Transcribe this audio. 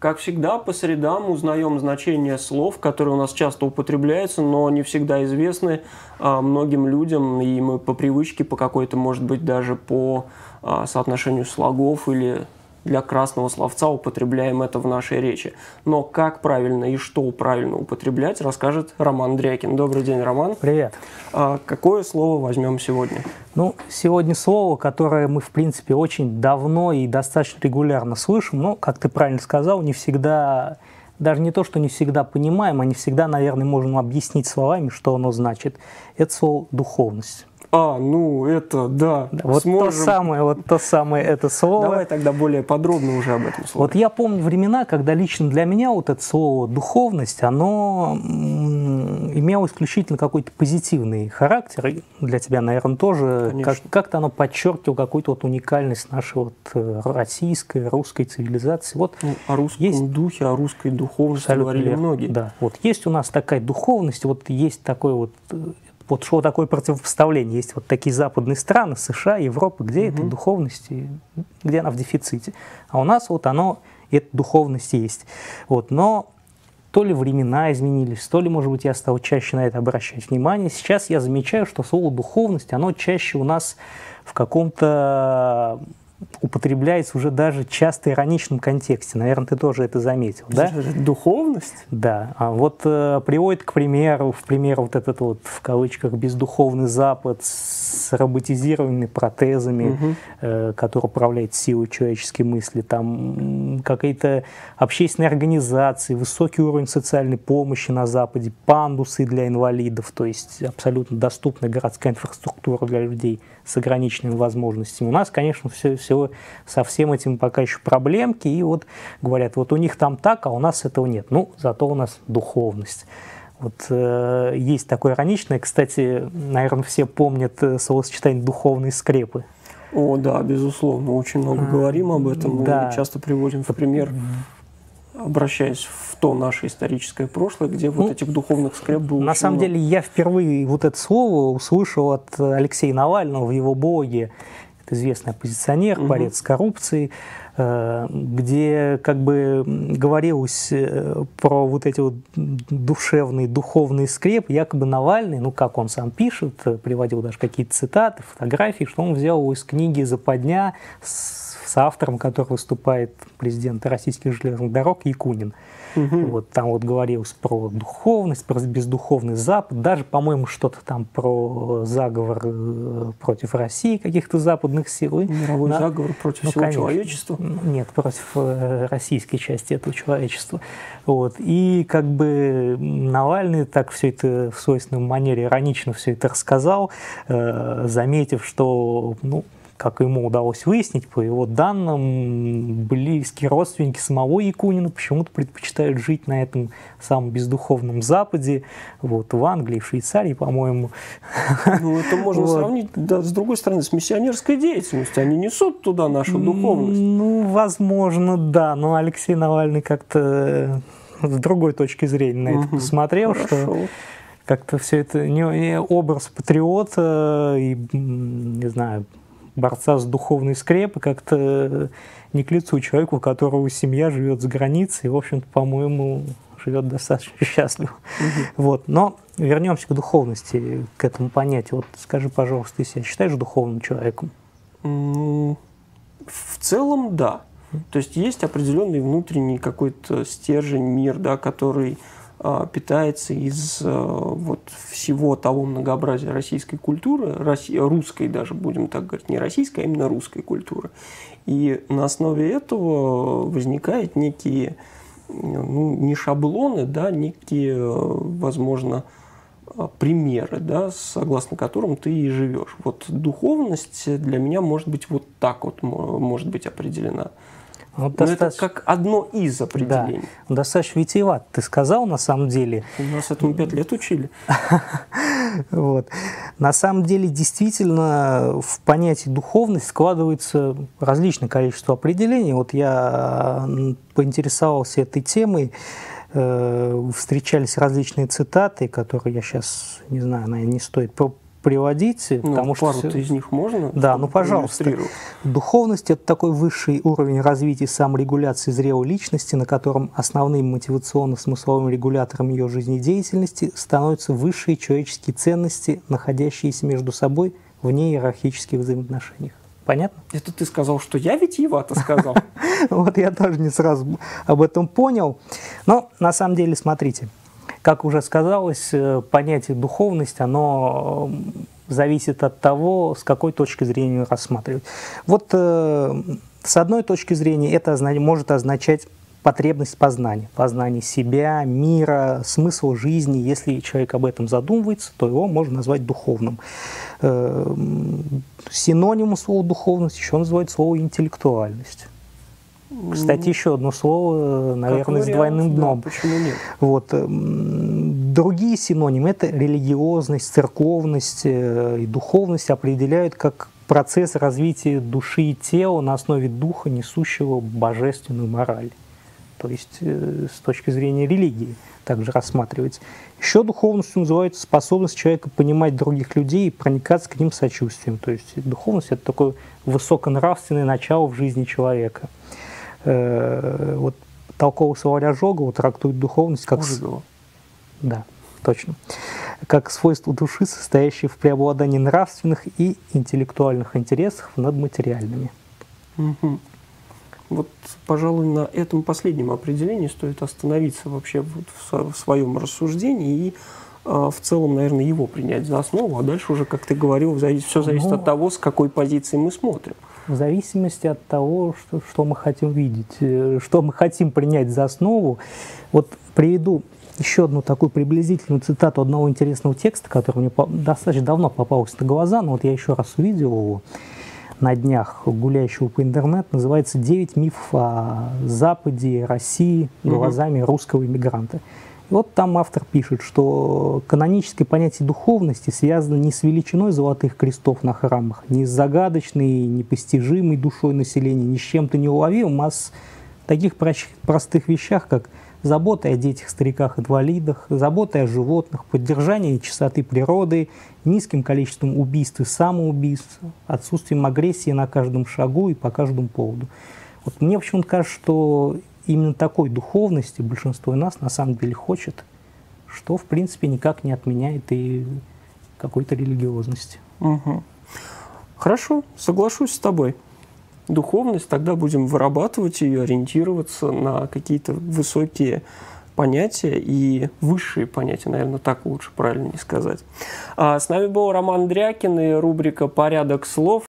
Как всегда, по средам узнаем значение слов, которые у нас часто употребляются, но не всегда известны многим людям, и мы по привычке, по какой-то, может быть, даже по соотношению слогов или для красного словца употребляем это в нашей речи. Но как правильно и что правильно употреблять, расскажет Роман Дрякин. Добрый день, Роман. Привет. Какое слово возьмем сегодня? Ну, сегодня слово, которое мы, в принципе, очень давно и достаточно регулярно слышим, но, как ты правильно сказал, не всегда, даже не то, что не всегда понимаем, а не всегда, наверное, можем объяснить словами, что оно значит. Это слово «духовность». Ну это, да. Вот то самое это слово. Давай тогда более подробно уже об этом слове. Вот я помню времена, когда лично для меня вот это слово «духовность», оно имело исключительно какой-то позитивный характер. И для тебя, наверное, тоже. Как-то оно подчеркивало какую-то вот уникальность нашей вот российской, русской цивилизации. Вот о русском духе, о русской духовности говорили многие. Да, вот есть у нас такая духовность, вот есть такой вот что такое противопоставление? Есть вот такие западные страны, США, Европа, где эта духовность, где она в дефиците. А у нас вот эта духовность есть. Вот. Но то ли времена изменились, то ли, может быть, я стал чаще на это обращать внимание. Сейчас я замечаю, что слово «духовность», оно чаще у нас в каком-то употребляется уже даже часто в ироничном контексте. Наверное, ты тоже это заметил, да? Духовность? Да. Вот приводит в пример вот этот вот, в кавычках, бездуховный Запад с роботизированными протезами, который управляет силой человеческой мысли. Там какие-то общественные организации, высокий уровень социальной помощи на Западе, пандусы для инвалидов, то есть абсолютно доступная городская инфраструктура для людей с ограниченными возможностями. У нас, конечно, все со всем этим пока еще проблемки, и вот говорят, вот у них там так, а у нас этого нет. Ну, зато у нас духовность. Вот есть такое ироничное, кстати, наверное, все помнят словосочетание «духовные скрепы». О, да, безусловно, очень много говорим об этом, да. И часто приводим в пример, обращаясь в то наше историческое прошлое, где вот этих духовных скреп было на самом деле, я впервые вот это слово услышал от Алексея Навального в его блоге. Это известный оппозиционер, борец с коррупцией, где как бы говорилось про вот эти вот душевные, духовные скрепы. Якобы Навальный, как он сам пишет, приводил даже какие-то цитаты, фотографии, что он взял из книги «Западня» с автором, который выступает президент российских железных дорог Якунин. Вот, там вот говорилось про духовность, про бездуховный Запад, даже, по-моему, что-то там про заговор против России, каких-то западных сил. Мировой заговор против всего человечества? Нет, против российской части этого человечества. Вот. И как бы Навальный так все это в свойственной манере иронично все это рассказал, заметив, что, как ему удалось выяснить, по его данным, близкие родственники самого Якунина почему-то предпочитают жить на этом самом бездуховном Западе, вот, в Англии, в Швейцарии, по-моему. Это можно сравнить, с другой стороны, с миссионерской деятельностью. Они несут туда нашу духовность. Возможно, да, но Алексей Навальный как-то с другой точки зрения на это посмотрел, что как-то все это образ патриота и, не знаю, борца с духовной скрепой как-то не к лицу человеку, у которого семья живет за границей и, в общем-то, по-моему, живет достаточно счастливо. Вот. Но вернемся к духовности, к этому понятию. Вот скажи, пожалуйста, ты себя считаешь духовным человеком? В целом, да. То есть есть определенный внутренний какой-то стержень, мир, да, который питается из всего того многообразия российской культуры, русской даже, будем так говорить, не российской, а именно русской культуры. И на основе этого возникают некие, не шаблоны, да, некие, возможно, примеры, да, согласно которым ты и живешь. Вот духовность для меня может быть вот так вот может быть определена. Это как одно из определений. Да, достаточно витиевато ты сказал, на самом деле. Нас этому 5 лет учили. Вот. На самом деле, действительно, в понятии духовность складывается различное количество определений. Вот я поинтересовался этой темой, встречались различные цитаты, которые я сейчас, не знаю, наверное, не стоит приводить, потому что... Пару-то из них можно? Да, ну, пожалуйста. Духовность – это такой высший уровень развития саморегуляции зрелой личности, на котором основными мотивационно-смысловыми регуляторами ее жизнедеятельности становятся высшие человеческие ценности, находящиеся между собой вне иерархических взаимоотношениях. Понятно? Это ты сказал, что я витиевато сказал? Вот я тоже не сразу об этом понял. Но на самом деле, смотрите, как уже сказалось, понятие духовность, оно зависит от того, с какой точки зрения рассматривать. Вот с одной точки зрения это может означать потребность познания. Познание себя, мира, смысла жизни. Если человек об этом задумывается, то его можно назвать духовным. Синонимом слова духовность еще называют слово интеллектуальность. Кстати, еще одно слово, наверное, с двойным дном. Да, почему нет? Вот. Другие синонимы – это религиозность, церковность и духовность определяют как процесс развития души и тела на основе духа, несущего божественную мораль. То есть с точки зрения религии также рассматривать. Еще духовностью называется способность человека понимать других людей и проникаться к ним сочувствием. То есть духовность – это такое высоконравственное начало в жизни человека. Вот толковый словарь Ожогова трактует духовность как... Да, точно. Как свойство души, состоящее в преобладании нравственных и интеллектуальных интересов над материальными. Угу. Вот, пожалуй, на этом последнем определении стоит остановиться вообще вот в своем рассуждении и в целом, наверное, его принять за основу, а дальше уже, как ты говорил, все зависит от того, с какой позиции мы смотрим. В зависимости от того, что мы хотим видеть, что мы хотим принять за основу. Вот приведу еще одну такую приблизительную цитату одного интересного текста, который мне достаточно давно попался на глаза, но вот я еще раз увидел его на днях, гуляющего по интернету, называется «9 мифов о Западе, России глазами русского иммигранта». И вот там автор пишет, что каноническое понятие духовности связано не с величиной золотых крестов на храмах, не с загадочной, непостижимой душой населения, ни с чем-то неуловимым, а с таких простых вещах, как забота о детях, стариках, инвалидах, забота о животных, поддержание чистоты природы, низким количеством убийств и самоубийств, отсутствием агрессии на каждом шагу и по каждому поводу. Вот мне почему-то кажется, что именно такой духовности большинство из нас на самом деле хочет, что в принципе никак не отменяет и какой-то религиозности. Угу. Хорошо, соглашусь с тобой. Духовность, тогда будем вырабатывать ее, ориентироваться на какие-то высокие понятия и высшие понятия, наверное, так лучше правильнее сказать. С нами был Роман Дрякин и рубрика «Порядок слов».